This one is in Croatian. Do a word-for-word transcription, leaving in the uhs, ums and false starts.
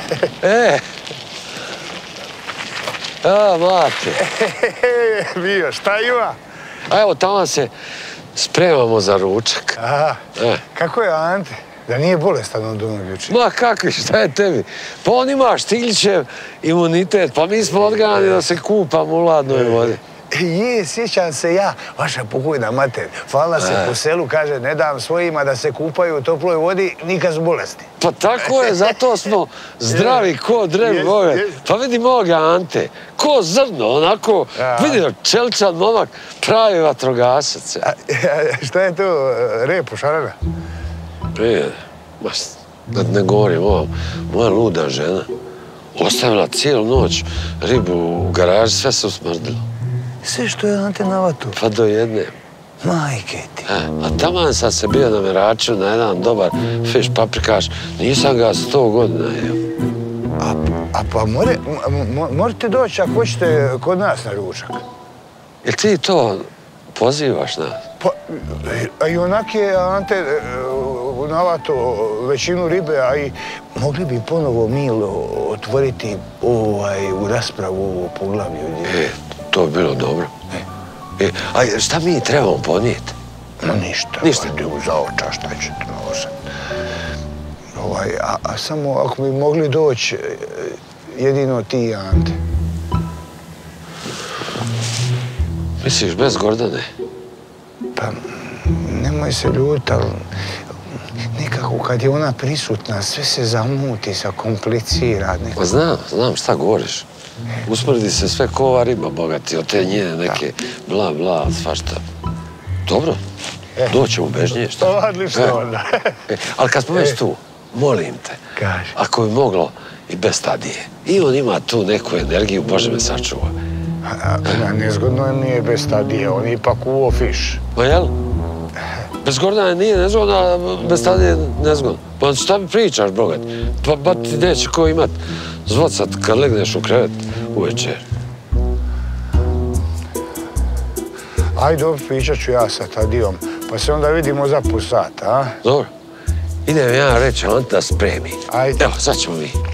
E! A, mate. Bio, šta ima? A evo, tamo se spremamo za ručak. Aha. Kako je Ante? Da nije bolestan od onog jučer? Ma kakvi, šta je tebi? Pa on ima Štiglićev imunitet, pa mi smo odgajani da se kupamo u ladnoj vodi. Je, sjećam se ja, vaša pokojna mater. Hvala se po selu, kaže, ne dam svojima da se kupaju u toploj vodi, nikad su bolesni. Pa tako je, zato smo zdravi ko drev ove. Pa vidi moga Ante, ko zrno, onako, vidi čeličan momak, pravi vatrogasac. Šta je to, repo, šarana? Prije, da ne govorim, ova moja luda žena ostavila cijelu noć ribu u garaži, sve se usmrdilo. Sve što je Ante navatu? Pa do jedne. Majke ti. A taman sam se bio na meraču na jedan dobar fiš paprikaš, nisam ga sto godina jeo. A pa morate doći ako hoćete kod nas na ručak. Jel ti to pozivaš nas? Pa, a i onak je Ante navato većinu ribe, a i mogli bi ponovo Milo otvoriti u raspravu o poglavlju. E, to bi bilo dobro. A šta mi trebamo ponijeti? No ništa. Ništa? Za oča šta ćete nosati. A samo ako bi mogli doći jedino ti i Ante. Misliš bez Gordane? Pa, nemoj se ljuti, ali nekako kad je ona prisutna, sve se zamuti, se komplicira. Pa znam, znam šta govoriš. Usporedi se sve ko ova riba, bogati, od te njene neke bla, bla, svašta. Dobro, doćemo bežnije, šta? Odlično onda. Ali kad smo već tu, molim te, ako bi moglo i bez Tadije. I on ima tu neku energiju, Bože me sačuva. Nezgodno mi je bez Tadije, on je ipak uvo fiš. Pa jel? Bez Gordane nije nezgodno, a bez Tadije nezgodno. Pa šta mi pričaš, bogat? Pa ti neće ko imat zvocat kad legneš u krevet uvečer. Ajde, pričat ću ja sa Tadijom, pa se onda vidimo za pol sata, a? Dobro. Idem ja reći, on da spremi. Ajde. Evo, sad ćemo mi.